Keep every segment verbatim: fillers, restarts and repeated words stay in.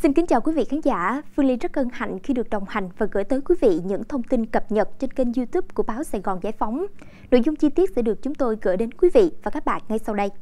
Xin kính chào quý vị khán giả, Phương Ly rất hân hạnh khi được đồng hành và gửi tới quý vị những thông tin cập nhật trên kênh YouTube của báo Sài Gòn Giải Phóng. Nội dung chi tiết sẽ được chúng tôi gửi đến quý vị và các bạn ngay sau đây.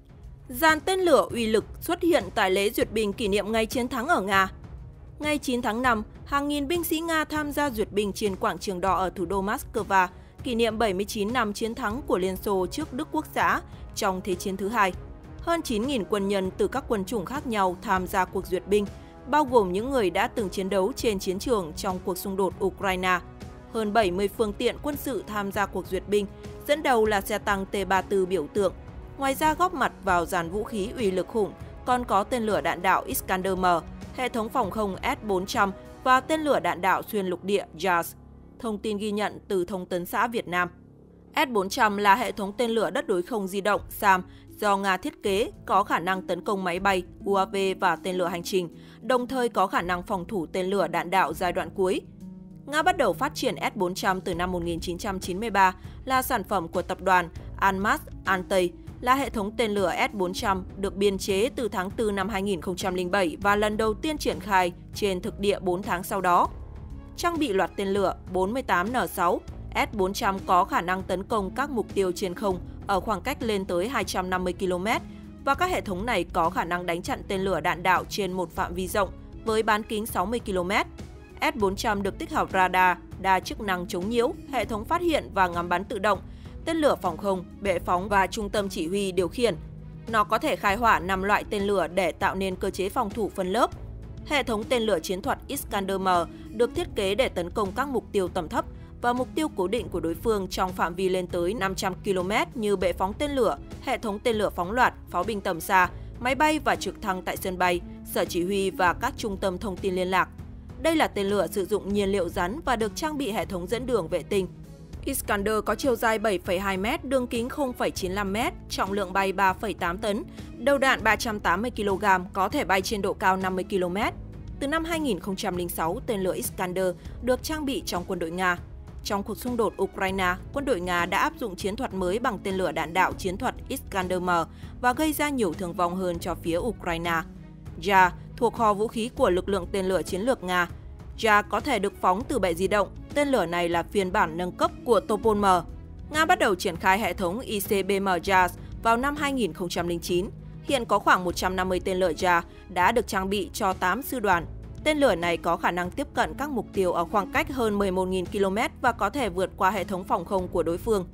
Dàn tên lửa uy lực xuất hiện tại lễ duyệt binh kỷ niệm ngày chiến thắng ở Nga. Ngày chín tháng năm, hàng nghìn binh sĩ Nga tham gia duyệt binh trên quảng trường đỏ ở thủ đô Moscow, kỷ niệm bảy mươi chín năm chiến thắng của Liên Xô trước Đức Quốc xã trong Thế chiến thứ hai. Hơn chín nghìn quân nhân từ các quân chủng khác nhau tham gia cuộc duyệt binh, bao gồm những người đã từng chiến đấu trên chiến trường trong cuộc xung đột Ukraine. Hơn bảy mươi phương tiện quân sự tham gia cuộc duyệt binh, dẫn đầu là xe tăng T ba mươi tư biểu tượng. Ngoài ra góp mặt vào dàn vũ khí uy lực khủng, còn có tên lửa đạn đạo Iskander M, hệ thống phòng không S bốn trăm và tên lửa đạn đạo xuyên lục địa J A S. Thông tin ghi nhận từ Thông tấn xã Việt Nam. S bốn trăm là hệ thống tên lửa đất đối không di động SAM do Nga thiết kế, có khả năng tấn công máy bay, U A V và tên lửa hành trình, đồng thời có khả năng phòng thủ tên lửa đạn đạo giai đoạn cuối. Nga bắt đầu phát triển S bốn trăm từ năm một nghìn chín trăm chín mươi ba, là sản phẩm của tập đoàn Almaz-Antey, là hệ thống tên lửa S bốn trăm được biên chế từ tháng tư năm hai nghìn không trăm lẻ bảy và lần đầu tiên triển khai trên thực địa bốn tháng sau đó. Trang bị loạt tên lửa bốn mươi tám N sáu, S bốn trăm có khả năng tấn công các mục tiêu trên không ở khoảng cách lên tới hai trăm năm mươi ki lô mét và các hệ thống này có khả năng đánh chặn tên lửa đạn đạo trên một phạm vi rộng với bán kính sáu mươi ki lô mét. S bốn trăm được tích hợp radar, đa chức năng chống nhiễu, hệ thống phát hiện và ngắm bắn tự động, tên lửa phòng không, bệ phóng và trung tâm chỉ huy điều khiển. Nó có thể khai hỏa năm loại tên lửa để tạo nên cơ chế phòng thủ phân lớp. Hệ thống tên lửa chiến thuật Iskander M được thiết kế để tấn công các mục tiêu tầm thấp và mục tiêu cố định của đối phương trong phạm vi lên tới năm trăm ki lô mét như bệ phóng tên lửa, hệ thống tên lửa phóng loạt, pháo binh tầm xa, máy bay và trực thăng tại sân bay, sở chỉ huy và các trung tâm thông tin liên lạc. Đây là tên lửa sử dụng nhiên liệu rắn và được trang bị hệ thống dẫn đường vệ tinh. Iskander có chiều dài bảy phẩy hai mét, đường kính không phẩy chín mươi lăm mét, trọng lượng bay ba phẩy tám tấn, đầu đạn ba trăm tám mươi ki lô gam, có thể bay trên độ cao năm mươi ki lô mét. Từ năm hai nghìn không trăm lẻ sáu, tên lửa Iskander được trang bị trong quân đội Nga. Trong cuộc xung đột Ukraine, quân đội Nga đã áp dụng chiến thuật mới bằng tên lửa đạn đạo chiến thuật Iskander M và gây ra nhiều thương vong hơn cho phía Ukraine. J A thuộc kho vũ khí của lực lượng tên lửa chiến lược Nga. J A có thể được phóng từ bệ di động. Tên lửa này là phiên bản nâng cấp của Topol M. Nga bắt đầu triển khai hệ thống I C B M J A S vào năm hai nghìn không trăm lẻ chín. Hiện có khoảng một trăm năm mươi tên lửa J A đã được trang bị cho tám sư đoàn. Tên lửa này có khả năng tiếp cận các mục tiêu ở khoảng cách hơn mười một nghìn ki lô mét và có thể vượt qua hệ thống phòng không của đối phương.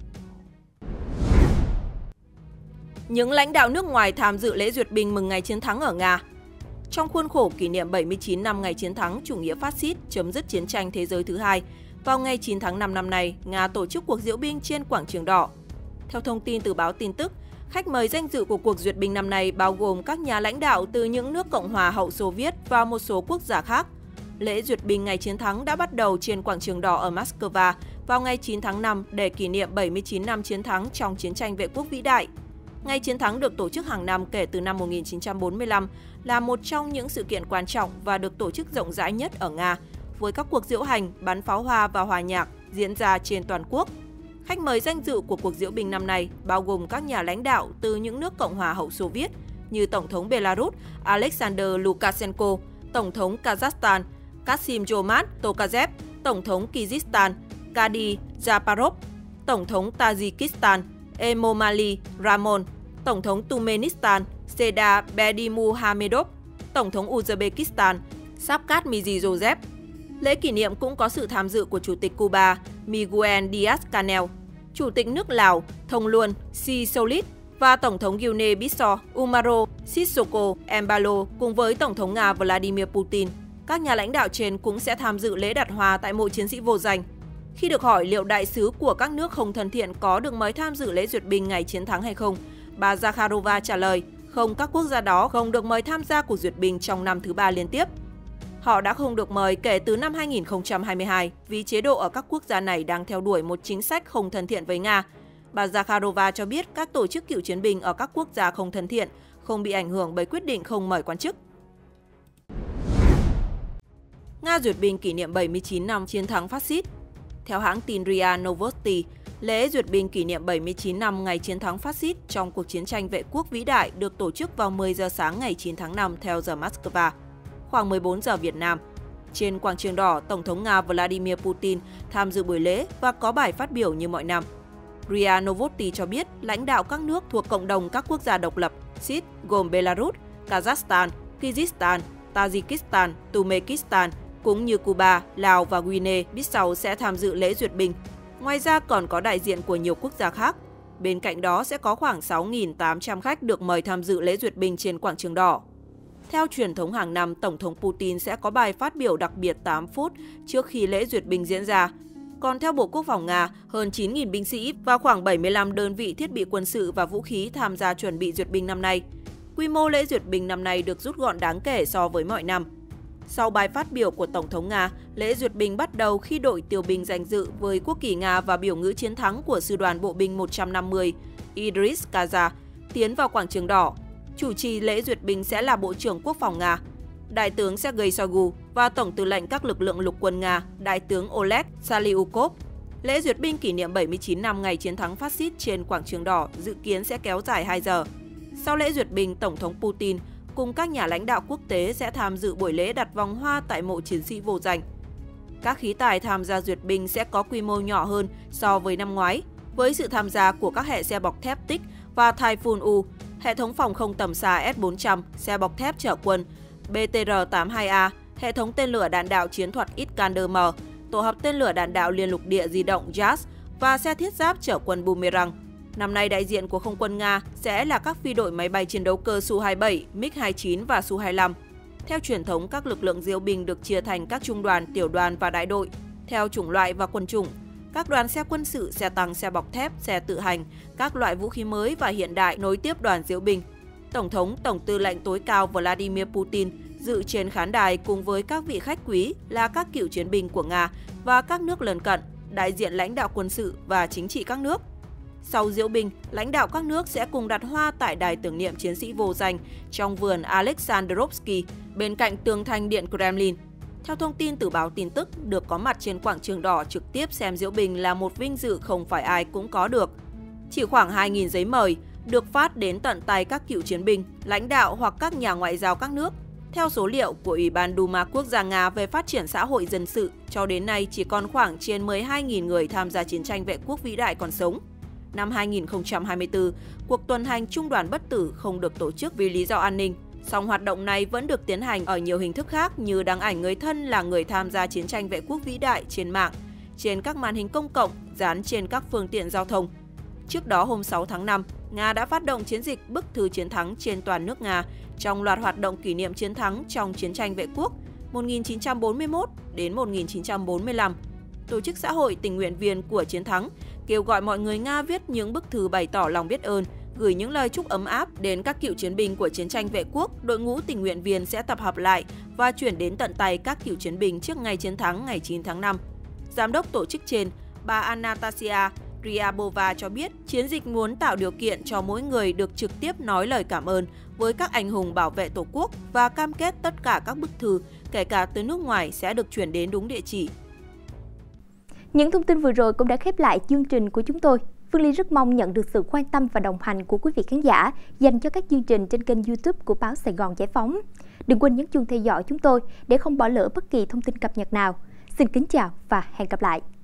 Những lãnh đạo nước ngoài tham dự lễ duyệt binh mừng ngày chiến thắng ở Nga. Trong khuôn khổ kỷ niệm bảy mươi chín năm ngày chiến thắng chủ nghĩa phát xít chấm dứt chiến tranh thế giới thứ hai, vào ngày chín tháng năm năm nay, Nga tổ chức cuộc diễu binh trên quảng trường đỏ. Theo thông tin từ báo tin tức, khách mời danh dự của cuộc duyệt binh năm nay bao gồm các nhà lãnh đạo từ những nước Cộng hòa hậu Xô Viết và một số quốc gia khác. Lễ duyệt binh ngày chiến thắng đã bắt đầu trên quảng trường đỏ ở Moscow vào ngày chín tháng năm để kỷ niệm bảy mươi chín năm chiến thắng trong chiến tranh vệ quốc vĩ đại. Ngày chiến thắng được tổ chức hàng năm kể từ năm một nghìn chín trăm bốn mươi lăm, là một trong những sự kiện quan trọng và được tổ chức rộng rãi nhất ở Nga, với các cuộc diễu hành, bắn pháo hoa và hòa nhạc diễn ra trên toàn quốc. Khách mời danh dự của cuộc diễu binh năm nay bao gồm các nhà lãnh đạo từ những nước Cộng hòa hậu Xô Viết như Tổng thống Belarus Alexander Lukashenko, Tổng thống Kazakhstan Kassym-Jomart Tokayev, Tổng thống Kyrgyzstan Kady Japarov, Tổng thống Tajikistan Emomali Rahmon, Tổng thống Turkmenistan Seda Berdimuhamedov, Tổng thống Uzbekistan Shavkat Mirziyoyev. Lễ kỷ niệm cũng có sự tham dự của Chủ tịch Cuba Miguel Díaz-Canel, Chủ tịch nước Lào Thông Luân Sisolit và Tổng thống Guinea-Bissau Umaro Sissoco Embalo cùng với Tổng thống Nga Vladimir Putin. Các nhà lãnh đạo trên cũng sẽ tham dự lễ đặt hoa tại mộ chiến sĩ vô danh. Khi được hỏi liệu đại sứ của các nước không thân thiện có được mời tham dự lễ duyệt binh ngày chiến thắng hay không, bà Zakharova trả lời, không, các quốc gia đó không được mời tham gia cuộc duyệt binh trong năm thứ ba liên tiếp. Họ đã không được mời kể từ năm hai nghìn không trăm hai mươi hai vì chế độ ở các quốc gia này đang theo đuổi một chính sách không thân thiện với Nga. Bà Zakharova cho biết các tổ chức cựu chiến binh ở các quốc gia không thân thiện không bị ảnh hưởng bởi quyết định không mời quan chức. Nga duyệt binh kỷ niệm bảy mươi chín năm chiến thắng phát xít. Theo hãng tin rê a Novosti, lễ duyệt binh kỷ niệm bảy mươi chín năm ngày chiến thắng phát xít trong cuộc chiến tranh vệ quốc vĩ đại được tổ chức vào mười giờ sáng ngày chín tháng năm theo giờ Moscow. khoảng mười bốn giờ Việt Nam. Trên quảng trường đỏ, Tổng thống Nga Vladimir Putin tham dự buổi lễ và có bài phát biểu như mọi năm. rê i a Novosti cho biết lãnh đạo các nước thuộc cộng đồng các quốc gia độc lập xê i tê gồm Belarus, Kazakhstan, Kyrgyzstan, Tajikistan, Turkmenistan cũng như Cuba, Lào và Guinea-Bissau sẽ tham dự lễ duyệt binh. Ngoài ra còn có đại diện của nhiều quốc gia khác. Bên cạnh đó sẽ có khoảng sáu nghìn tám trăm khách được mời tham dự lễ duyệt binh trên quảng trường đỏ. Theo truyền thống hàng năm, Tổng thống Putin sẽ có bài phát biểu đặc biệt tám phút trước khi lễ duyệt binh diễn ra. Còn theo Bộ Quốc phòng Nga, hơn chín nghìn binh sĩ và khoảng bảy mươi lăm đơn vị thiết bị quân sự và vũ khí tham gia chuẩn bị duyệt binh năm nay. Quy mô lễ duyệt binh năm nay được rút gọn đáng kể so với mọi năm. Sau bài phát biểu của Tổng thống Nga, lễ duyệt binh bắt đầu khi đội tiêu binh danh dự với quốc kỳ Nga và biểu ngữ chiến thắng của Sư đoàn Bộ binh một trăm năm mươi Idris Kaza tiến vào quảng trường đỏ. Chủ trì lễ duyệt binh sẽ là Bộ trưởng Quốc phòng Nga, Đại tướng Sergei Shoigu và Tổng tư lệnh các lực lượng lục quân Nga, Đại tướng Oleg Saliukov. Lễ duyệt binh kỷ niệm bảy mươi chín năm ngày chiến thắng phát xít trên quảng trường đỏ dự kiến sẽ kéo dài hai giờ. Sau lễ duyệt binh, Tổng thống Putin cùng các nhà lãnh đạo quốc tế sẽ tham dự buổi lễ đặt vòng hoa tại mộ chiến sĩ vô danh. Các khí tài tham gia duyệt binh sẽ có quy mô nhỏ hơn so với năm ngoái, với sự tham gia của các hệ xe bọc thép Tích và Typhoon U, hệ thống phòng không tầm xa S bốn trăm, xe bọc thép chở quân, B T R tám mươi hai A, hệ thống tên lửa đạn đạo chiến thuật Iskander M, tổ hợp tên lửa đạn đạo liên lục địa di động J A S và xe thiết giáp chở quân Boomerang. Năm nay, đại diện của Không quân Nga sẽ là các phi đội máy bay chiến đấu cơ Su hai mươi bảy, MiG hai mươi chín và Su hai mươi lăm. Theo truyền thống, các lực lượng diễu binh được chia thành các trung đoàn, tiểu đoàn và đại đội, theo chủng loại và quân chủng. Các đoàn xe quân sự, xe tăng, xe bọc thép, xe tự hành, các loại vũ khí mới và hiện đại nối tiếp đoàn diễu binh. Tổng thống, Tổng tư lệnh tối cao Vladimir Putin dự trên khán đài cùng với các vị khách quý là các cựu chiến binh của Nga và các nước lân cận, đại diện lãnh đạo quân sự và chính trị các nước. Sau diễu binh, lãnh đạo các nước sẽ cùng đặt hoa tại đài tưởng niệm chiến sĩ vô danh trong vườn Alexandrovsky bên cạnh tường thành Điện Kremlin. Theo thông tin từ báo tin tức, được có mặt trên quảng trường đỏ trực tiếp xem diễu binh là một vinh dự không phải ai cũng có được. Chỉ khoảng hai nghìn giấy mời được phát đến tận tay các cựu chiến binh, lãnh đạo hoặc các nhà ngoại giao các nước. Theo số liệu của Ủy ban Duma Quốc gia Nga về phát triển xã hội dân sự, cho đến nay chỉ còn khoảng trên mười hai nghìn người tham gia chiến tranh vệ quốc vĩ đại còn sống. Năm hai nghìn không trăm hai mươi tư, cuộc tuần hành Trung đoàn bất tử không được tổ chức vì lý do an ninh. Song hoạt động này vẫn được tiến hành ở nhiều hình thức khác như đăng ảnh người thân là người tham gia chiến tranh vệ quốc vĩ đại trên mạng, trên các màn hình công cộng, dán trên các phương tiện giao thông. Trước đó hôm sáu tháng năm, Nga đã phát động chiến dịch Bức thư chiến thắng trên toàn nước Nga trong loạt hoạt động kỷ niệm chiến thắng trong chiến tranh vệ quốc một nghìn chín trăm bốn mươi mốt đến một nghìn chín trăm bốn mươi lăm. Tổ chức xã hội tình nguyện viên của chiến thắng kêu gọi mọi người Nga viết những bức thư bày tỏ lòng biết ơn, gửi những lời chúc ấm áp đến các cựu chiến binh của chiến tranh vệ quốc. Đội ngũ tình nguyện viên sẽ tập hợp lại và chuyển đến tận tay các cựu chiến binh trước ngày chiến thắng ngày chín tháng năm. Giám đốc tổ chức trên, bà Anastasia Ryabova cho biết chiến dịch muốn tạo điều kiện cho mỗi người được trực tiếp nói lời cảm ơn với các anh hùng bảo vệ Tổ quốc và cam kết tất cả các bức thư, kể cả từ nước ngoài, sẽ được chuyển đến đúng địa chỉ. Những thông tin vừa rồi cũng đã khép lại chương trình của chúng tôi. Phương Ly rất mong nhận được sự quan tâm và đồng hành của quý vị khán giả dành cho các chương trình trên kênh YouTube của báo Sài Gòn Giải Phóng. Đừng quên nhấn chuông theo dõi chúng tôi để không bỏ lỡ bất kỳ thông tin cập nhật nào. Xin kính chào và hẹn gặp lại!